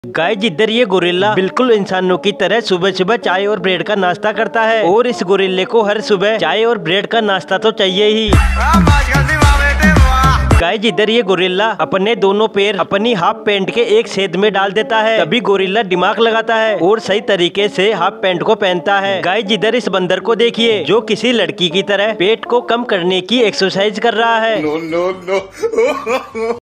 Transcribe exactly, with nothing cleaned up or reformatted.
Guys जिधर ये gorilla बिल्कुल इंसानों की तरह सुबह सुबह चाय और ब्रेड का नाश्ता करता है और इस गोरिल्ले को हर सुबह चाय और ब्रेड का नाश्ता तो चाहिए ही। गाइस जिधर ये गोरिल्ला अपने दोनों पैर अपनी हाफ पैंट के एक छेद में डाल देता है, तभी गोरिल्ला दिमाग लगाता है और सही तरीके से हाफ पैंट को पहनता है। गाइस जिधर इस बंदर को देखिए जो किसी लड़की की तरह पेट को कम करने की एक्सरसाइज कर रहा है। No, no, no.